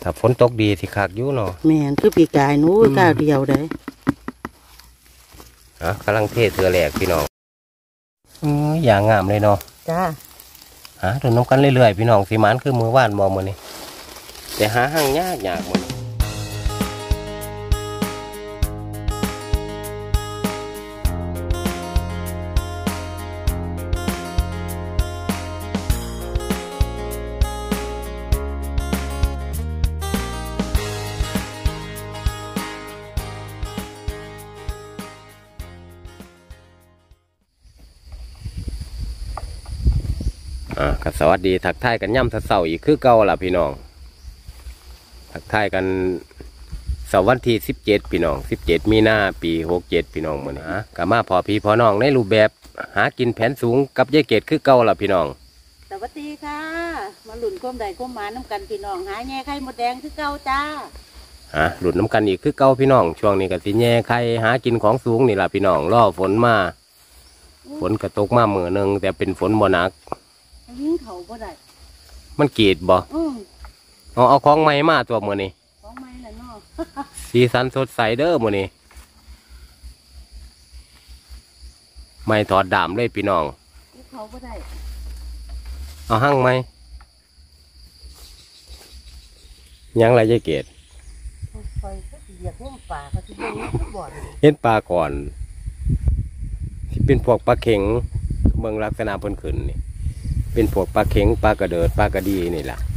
ถ้าฝนตกดีสิคักอยู่เนาะแม่นคือปีกายนู้ก้าวเดียวได้กำลังเทเถื่อแหลกพี่น้องอย่างงามเลยเนาะจ้าเดินน้ำกันเรื่อยๆพี่น้องสีมันคือมือว่านมองมือนี่แต่หาห้างยากหมดก็สวัสดีทักทายกันย่ำเสาร์อีกคือเก่าล่ะพี่น้องทักทายกันเสาร์วันที่17พี่น้อง17มีนาปี67พี่น้องมื้อนี้ก็มาพอพี่พอน้องในรูปแบบหากินแผนสูงกับยายเกดคือเก่าล่ะพี่น้องสวัสดีค่ะมาหลุนก้มใดก้มหมาน้ำกันพี่น้องหาแง่ไข่มดแดงคือเก่าจ้าหลุดน้ำกันอีกคือเก่าพี่น้องช่วงนี้ก็สิแย่ไข่หากินของสูงนี่ล่ะพี่น้องรอฝนมาฝนก็ตกมามื้อนึงแต่เป็นฝนบ่หนักวิ่งเขาบ่ได้มันกรีดบ่เอาของใหม่มาตัวมื้อนี้ของใหม่แหละเนาะสีสันสดใสเด้อมื้อนี้ไม่ถอดดามเลยพี่น้องเขาบ่ได้เอาหั่งไหมยังไรยายเกดเห็นปลาก่อนที่เป็นพวกปลาเข็งเมืองลักษณะเพิ่นขึ้นนี่เป็นพวกปลาเข็งปลากระเดิดปลากระดีนี่แหละ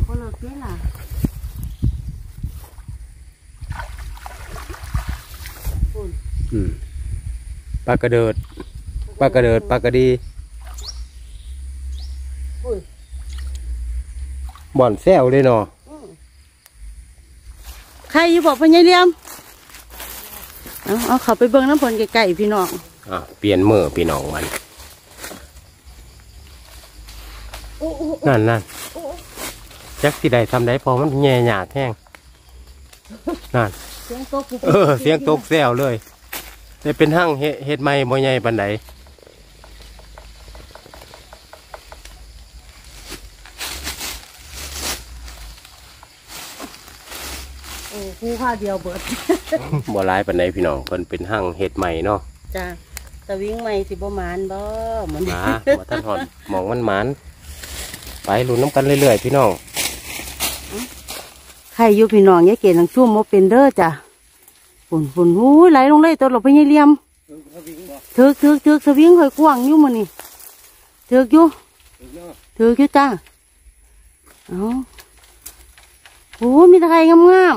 ปลากระเดิดปลากระดีบ่อนแซวเลยเนาะใครอยู่บอกพญายเลี้ยมเอาเขาไปเบิ้งน้ำผลไก่พี่น้องเปลี่ยนมือพี่น้องมันนั่นจักสิได้ทำได้พอมันแย่หยาดแห้งนั่นเสียงตกแซวเลยแต่เป็นหั่งเฮ็ดไม้บ่ใหญ่ปานใดคู่ข้าเดียวเบิดบ่ร้ายปานใดพี่น้องเพิ่นเป็นหั่งเฮ็ดไม้เนาะจ้าตะวิ่งไม้สิบ่หมานบ่มันบ่ทันหอดมองมันหมานไปลุ้นน้ำกันเรื่อยๆพี่น้องใครอยู่พี่น้องยายเกศหลังชุ่มโมเป็นเด้อจ้ะฝุ่นหูไหลลงเลยตัวหลบไปยายเลี้ยมเถือกสวิงคอยกว้างอยู่มันนี่เถือกอยู่จ้าโอ้มีตะไคร้งาม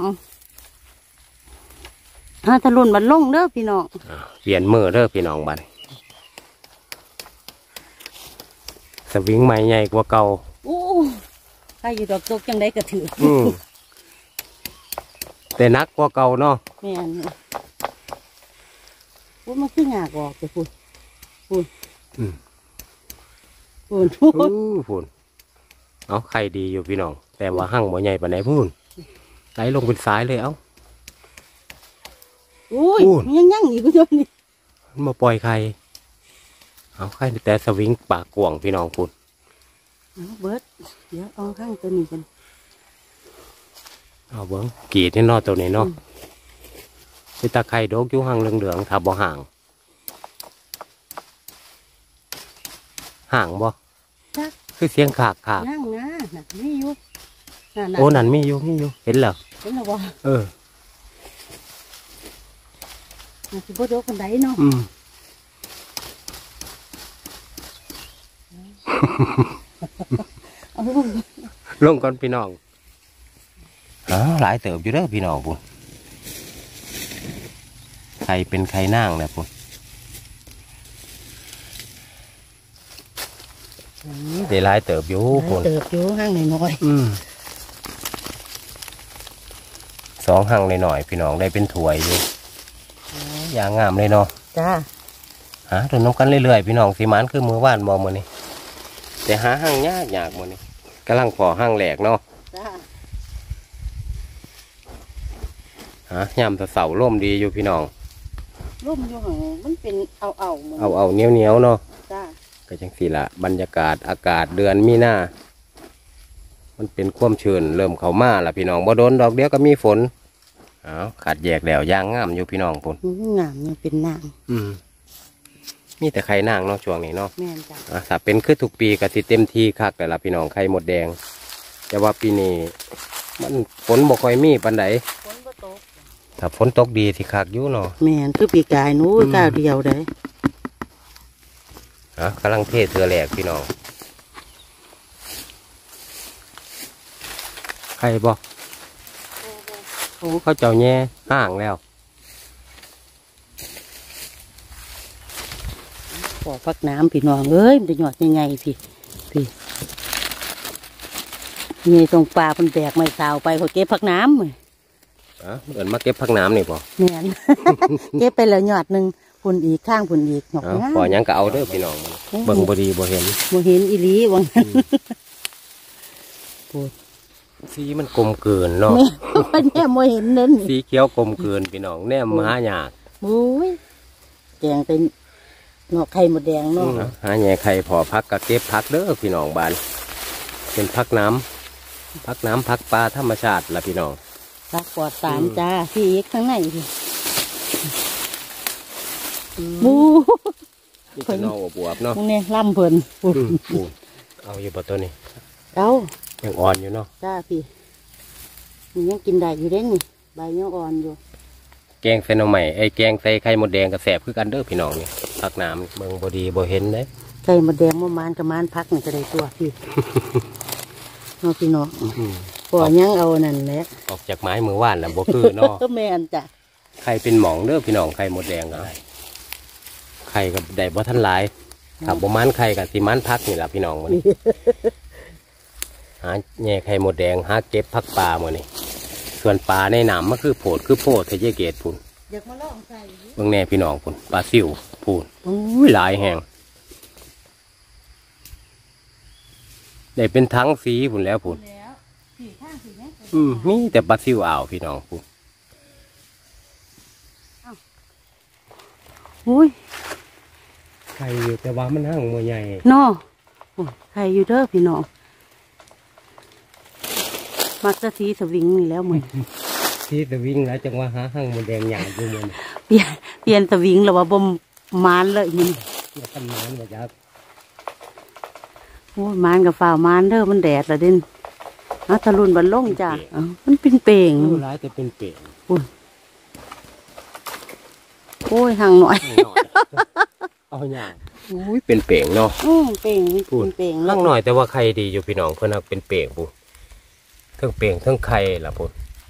ถลุนบันลงเด้อพี่น้องเปลี่ยนมือเด้อพี่น้องบัดสวิงใหม่ใหญ่กว่าเก่าใครอยู่ดอกตกจังได้กระถือแต่นักกว่าเก่าเนาะแม่นว่ามันขึ้นหยากออกแต่ฝุ่นเอาไข่ดีอยู่พี่น้องแต่ว่าหั่งบ่ใหญ่ปานไหนพูนไหลลงเป็นสายเลยเอ้ายังอีกก็จนนี่มาปล่อยไข่เอาไข่แต่สวิงปากกวางพี่น้องพูนเบิร์ดเดี๋ยวเอาข้างตัวนี้กันเอาเบิ้งกีดนี่นอตัวนี้เนาะเป็นตาไข่ดกอยู่ห่างเหลืองๆถ้าบ่ห่างบ่คือเสียงขากนั่งนะมีอยู่โอ้นั่นมีอยู่เห็นเหรอบ่สิบ่โดนคนใดเนาะลงก่อนพี่น้องหลายเติบอยู่เด้อพี่น้องปุ่นใครเป็นใครนั่งเนี่ยปุ่นได้หลายเติบอยู่ปุ่นห้างน้อย 2หั่งหน่อยพี่น้องได้เป็นถ้วยอยู่อย่างงามเลยเนาะจ้าเดินน้ำกันเรื่อยๆพี่น้องสีมันคือมือว่านมองมือนี่แต่หาหั่งยากมือนี่กำลังพอหั่งแหลกเนาะยามเสาร่มดีอยู่พี่น้องร่มอยู่ห่างมันเป็นเอาเหนียวเนาะก็จังสิละบรรยากาศอากาศเดือนมีนามันเป็นความชื้นเริ่มเข้ามาแล้วพี่น้องบ่โดนดอกเดียวก็มีฝนเอาขาดแยกแล้วย่างงามอยู่พี่น้องพุ่นงามยังเป็นนางมีแต่ไข่นางเนาะช่วงนี้เนาะแม่นจ้ะถ้าเป็นคือทุกปีก็สิเต็มที่คักแต่ละพี่น้องไข่หมดแดงแต่ว่าปีนี้มันฝนบ่ค่อยมีปานใดฝนบ่ตกถ้าฝนตกดีสิคักอยู่เนาะแม่นคือปีกายหนู้ก้าวเดียวได้กำลังเทเถือแหลกพี่น้องไข่บ่โอ้เขาเจ้าแย่ห่างแล้วขอพักน้ำพี่น้องเอ้ยมันจะหยอดยังไงพี่นี่ตรงปลาเป็นแบกไม้สาวไปขอเก็บพักน้ำเอินมาเก็บผักน้ำนี่บ่แม่น เก็บไปแล้วหยอดหนึ่งพุ่นอีกข้างพุ่นอีกหยอกพอหยังก็เอาเด้อพี่น้องเบิ่งบ่ดีบ่เห็นบ่เห็นอีหลีวังนั้นสีมันกลมเกินเนาะแม่วันนี้บ่เห็นเน้นสีเขียวกลมเกินพี่น้องแนมหายากโอ้ยแกงเป็นเนาะไข่หมดแดงเนาะหาแหน่ไข่พอพักก็เก็บพักเด้อพี่น้องบ้านเป็นพักน้ำพักปลาธรรมชาติละพี่น้องรักปลอดสารจ้าพี่อีกข้างในพี่บูนี่จะนองบวบๆเนาะมึงเนี่ยล่ำเพิ่นปูเอาอยู่บ่ตัวนี้เอายังอ่อนอยู่เนาะจ้าพี่มันยังกินได้อยู่เด้นี่ใบยังอ่อนอยู่แกงใส่หน่อไม้ไอ้แกงใส่ไข่มดแดงกับแสบคือกันเด้อพี่น้องนี่พักน้ำเบิ่งบ่ดีบ่เห็นเด้ไข่หมดแดงมะมานกับมานพักนี่ก็ได้ตัวพี่ เนาะพี่น้องปล่อยยังเอานั่นแหละออกจากไม้มือว่านแล้วบ่คือเนาะก็แม่นจ้ะไข่เป็นหมองเด้อพี่น้องไข่มดแดงก็ไข่กับได้บ่ทันหลายถ้าบ่มันไข่กับสิมันพักนี่ล่ะพี่น้องมื้อนี้ หาแง่ไข่มดแดงหาเก็บพักปลามื้อนี้ส่วนปลาในน้ำมันคือโพดเทเจเกตพุ่นอยากมาลองใส่เบิ่งแน่พี่น้องพุ่นปลาซิวพุ่นอุ้ยหลายแห่งได้เป็นทั้งสีพุ่นแล้วพุ่นแล้วสี่ข้างสี่แม่มีแต่ปลาซิวอ่าวพี่น้องพุ่นอุ้ยไข่อยู่แต่ว่ามันหั่งมือใหญ่เนาะโอ้ยไข่อยู่เด้อพี่น้องมักจะสีสวิงนี่แล้วมึงที่จะวิ่งแล้วจังว่าหาหั่งมดแดงใหญ่อยู่มันเปลี่ยนสวิงแล้วว่าบ่มมานเลยมันเกี่ยวกันมันบ่จักโอ้ยมานกับฝ่าวมานเด้อมันแดดละเด่นเอาทะลุนบันลงจ้ะเอ้ามันเป็นเป่งดูร้ายแต่เป็นเปลี่ยนโอ้ยห่างหน่อยเอาอย่างอุ้ยเป็นเป่งเนาะเป่งเป็นเป่งล่างหน่อยแต่ว่าไข่ดีอยู่พี่น้องเพื่อนเอาเป็นเป่งปุ๊ทั้งเป่งทั้งไข่ล่ะปุ๊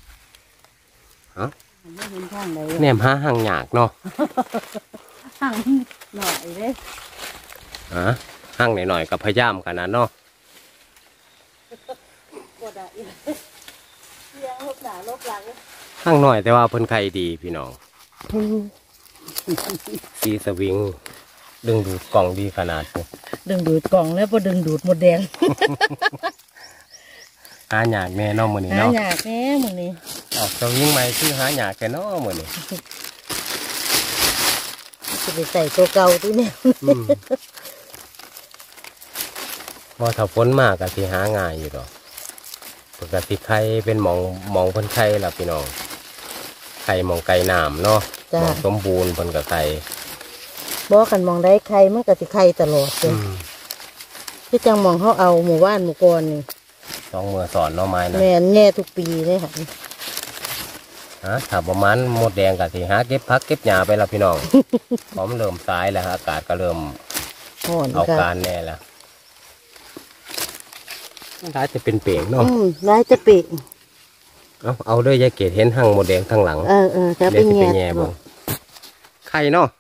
ไม่เห็นทางใดแหนมหาห่างหยากเนาะห่างหน่อยเลยห่างหน่อยๆกับพยายามกันนะเนาะกดอ่ะเสียงลบหนาลบหลังห่างหน่อยแต่ว่าเพิ่นไข่ดีพี่น้องสีสวิงดึงดูดกล่องดีขนาดปุ๊ดึงดูดกล่องแล้วพอดึงดูดหมดแดงหาหยากแม่เนาะมื้อนี้หาเนาะอยากแน่มึงนี่ออกสวิงใหม่คือหาหยากแค่เนาะมื้อนี้จะไปใส่ตัวเก่าตัวนี้พอถ้าฝนมากก็สิหาง่ายอยู่ดอกปกติไข่เป็นหมองเพิ่นไข่ล่ะพี่น้องไข่หมองไก่น้ำเนาะหมองสมบูรณ์เพิ่นก็ไข่บอกกันมองได้ใครมันก็สิใครตลอดเลยที่จังมองเขาเอาหมู่บ้านหมู่กรนี่สองมือสอนเนาะไม้นะแม่นแง่ทุกปีเลยค่ะถ้าประมาณหมดแดงก็สิหาเก็บพักเก็บหญ้าไปแล้วพี่น้อง พร้อมเริ่มสายแล้วอากาศก็เริ่มห่อนเอาค่ะการแน่แล้วถ้าจะเป็นเป่งเนาะได้จะเปะเอาด้วยยายเกดเห็นหั่งหมดแดงทั้งหลังจะเดี๋เป็ยวน สิไปแง่แง่บ่ไข่เนาะ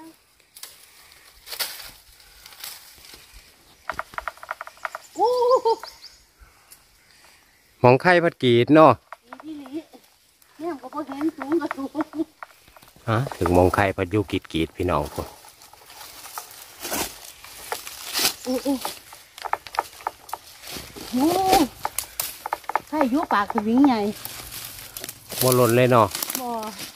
หมองไข่พัดกรีดเนาะเนี่ยก็พอเห็นสูงกับสูงถึงหมองไข่พัดอยูกรีดพี่น้องคนโอ้ใช่ยุปากสวิงใหญ่บ่หล่นเลยเนาะบ่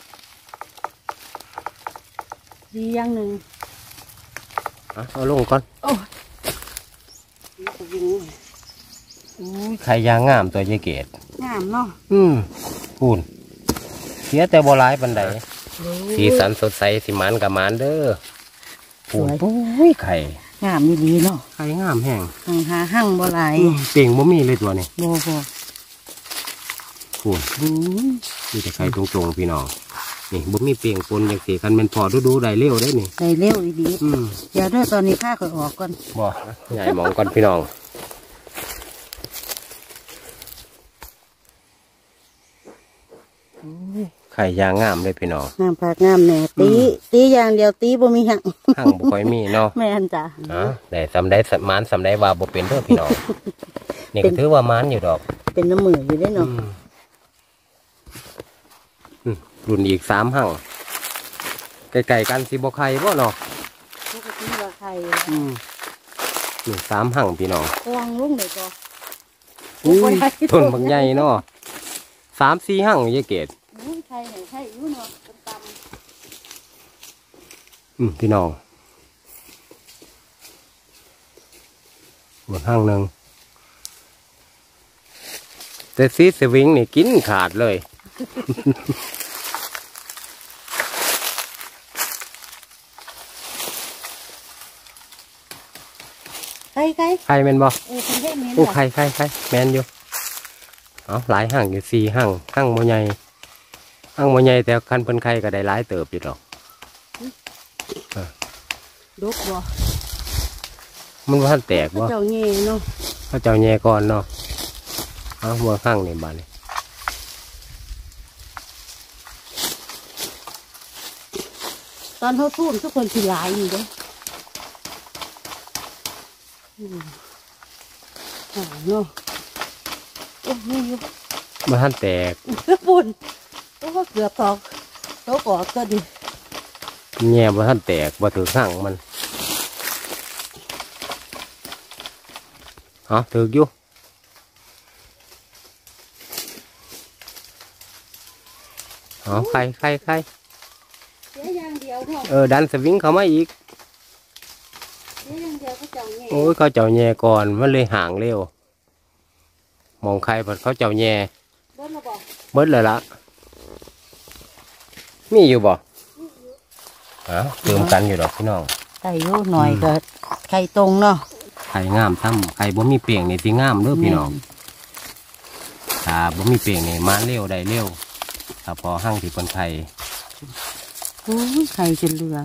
ดีอย่างหนึ่งเอาลงก่อนสวิงไข่ยางงามตัวยายเกดงามเนาะพูนเสียแต่บ่ร้ายปันใดสีสันสดใสสิหมันกับหมันเด้อพูนโอ้ยไข่งามดีเนาะไข่งามแห้งหั่งบ่หลายเป่งบ่มีเลยตัวนี้บ่พูนมีแต่ไข่ตรงๆพี่น้องนี่บ่มีเป่งปนอย่างสีคันเป็นพอดูได้เร็วได้นี่ได้เร็วดีเดี๋ยวด้วยตอนนี้ข้าค่อยออกก่อนบ่ใหญ่มองก่อนพี่น้องไข่ยางงามเลยพี่น้องงามผักงามแหน่ตีอย่างเดียวตีบ่มีหั่งหั่งบ่ค่อยมีเนาะแม่นจ้ะได้สำได้หมันสำได้ว่าบ่เป็นเด้อพี่น้องนี่ก็ถือว่าหมันอยู่ดอกเป็นน้ำมืออยู่ได้เนาะรุ่นอีก3หั่งไก่ๆกันสิบ่ไข่บ่เนาะปกติว่าใครนี่3หั่งพี่น้องกวางลุงได้บ่อุ้ยต้นบางใหญ่เนาะ3-4หั่งยายเกดใครไหนใครอยู่เนาะตำพี่น้องหมดหั่งหนึ่งแต่ซีสวิงนี่กินขาดเลยใครไข่แมนบ่คนเท่นี้โอ้ไข่แมนอยู่เอาหลายหั่งอยู่4หั่งหั่งโมใหญ่หั่งโมใหญ่แต่คันเพิ่นไข่ก็ได้หลายเติบอยู่ดอกดกบ่มันว่าแตกบ่เจ้าเงี้ยเนาะเขาเจ้าแย่ก่อนเนาะเอาหัวหั่งนี่บาดนี่ตอนเขาทุ่มทุกคนสิหลายอยู่เด้เนาะโอ้นี่อยู่มันท่านแตกปุ่นโอ้เกือบตอกโต๊ะกอดก็ดีแง่มันท่านแตกบ่ถือหั่งมันเอาถืออยู่เอาไข่เสียอย่างเดียวเนาะดันสวิงเข้ามาอีกเสียอย่างเดียวก็เจ้าเงี้ยโอ้ยเขาเจ้าแย่ก่อนมันเลยห่างเร็วมองใครผัดเขาเจ้าแย่เบิ้ลมาบอกเบิดเลยละมีอยู่บ่เติมกันอยู่ดอกพี่น้องไก่อยู่หน่อยก็ไข่ตรงเนาะไข่งามซ้ำไข่บ่มีเปลียงนี่สิงามเด้อพี่น้องถ้าบ่มีเปลียงนี่มาเร็วได้เร็วถ้าพอหั่งที่คนไข่โอ้ยไข่จนเหลือง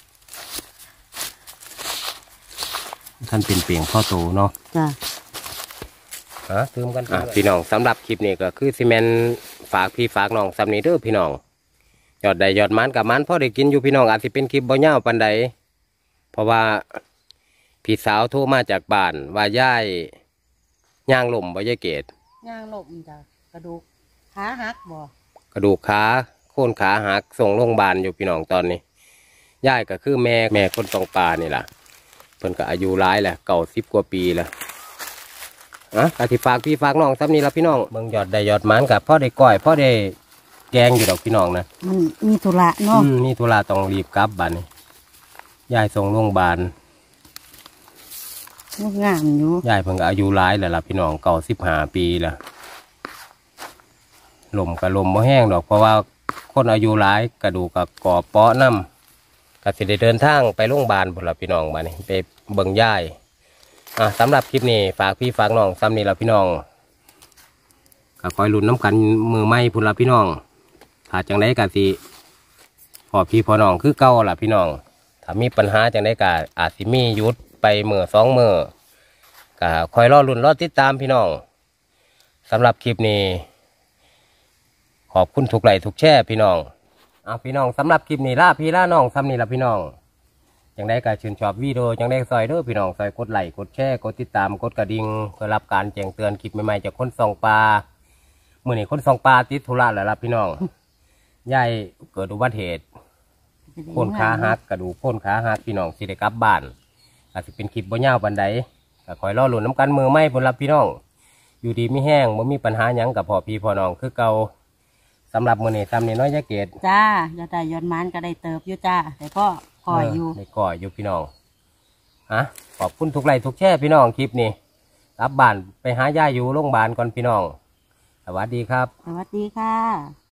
ท่านเป็นเปลียงพ่อโตเนาะจ้ะเติมกันพี่น้องสำหรับคลิปนี้ก็คือซีเมนฝากพี่ฝากน้องสำนี้เด้อพี่น้องยอดใดยอดมันกับมันพอได้กินอยู่พี่น้องอาจจะเป็นคลิปบ่ยาวปานใดเพราะว่าพี่สาวโทรมาจากบ้านว่าย่ายย่างลมบ่ยายเกดย่างหลบจ้ะกระดูกขาหักบ่กระดูกขาโค่นขาหักส่งโรงพยาบาลอยู่พี่น้องตอนนี้ย่ายก็คือแม่คนตองปลานี่ล่ะเพิ่นก็อายุร้ายแหละ90 กว่าปีแล้วกติฝากพี่ฝากน้องซ้ำนี้ละพี่น้องเบิ่งยอดได้ยอดมันกับพ่อได้ก้อยพ่อได้แกงอยู่ดอกพี่น้องนะมันมีธุระเนาะนี่ธุระต้องรีบกลับบ้านนี่ยายส่งโรงพยาบาลงามอยู่ยายเพิ่งก็อายุร้ายแล้วล่ะพี่น้อง95 ปีแล้วลมกับลมบ่แห้งดอกเพราะว่าคนอายุร้ายกระดูกกับก่อเปาะน้ำก็สิได้เดินทางไปโรงพยาบาลพุ่นละพี่น้องบ้านนี้ไปเบิ่งยายสำหรับคลิปนี้ฝากพี่ฝากน้องซ้ำนี้ละพี่น้องก็คอยลุ้นน้ำกันมือไม้พุ่นละพี่น้องถ้าจังไดก็สิพอพี่พอน้องคือเก่าล่ะพี่น้องถ้ามีปัญหาจังไดก็อาจสิมีหยุดไปมื้อ2 มื้อก็คอยรอลุ้นรอติดตามพี่น้องสำหรับคลิปนี้ขอบคุณทุกไลค์ทุกแชร์พี่น้องพี่น้องสำหรับคลิปนี้ล่าพี่ล่าน้องซ้ำนี้ละพี่น้องจังได้ก็ชื่นชอบวิดีโอจังได้ซอยเด้อพี่น้องซอยกดไลค์กดแชร์กดติดตามกดกระดิ่งเพื่อรับการแจ้งเตือนคลิปใหม่ๆจากคนส่องปลาเมื่อนี้คนส่องปลาติดธุระแล้วล่ะพี่น้องยายเกิดอุบัติเหตุโค่นขาหักกระดูกโค่นขาหักพี่น้องสิได้กลับบ้านอาจจะเป็นคลิปบ่ยาวปานใดก็คอยรอลุ้นน้ำกันมือไม่ผลลัพธ์พี่น้องอยู่ดีไม่แห้งบ่มีปัญหาหยังกับพ่อพี่พ่อน้องคือเก่าสำหรับมื้อนี้ซ้ำนี้น้อยยะเกดจ้ายอดได้ยอดมันก็ได้เติบอยู่จ้าแต่พ่อคอยอยู่ได้ก่อยอยู่พี่น้องขอบคุณทุกไลค์ทุกแชร์พี่น้องคลิปนี้กลับบ้านไปหาย่าอยู่โรงพยาบาลก่อนพี่น้องสวัสดีครับสวัสดีค่ะ